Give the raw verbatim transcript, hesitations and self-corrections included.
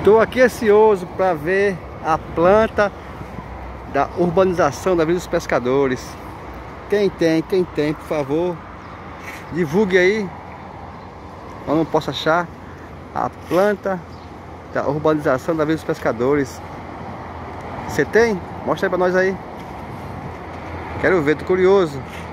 Estou aqui ansioso para ver a planta da urbanização da Vila dos Pescadores. Quem tem, quem tem, por favor, divulgue aí. Eu não posso achar a planta da urbanização da Vila dos Pescadores. Você tem? Mostra aí pra nós aí. Quero ver, tô curioso.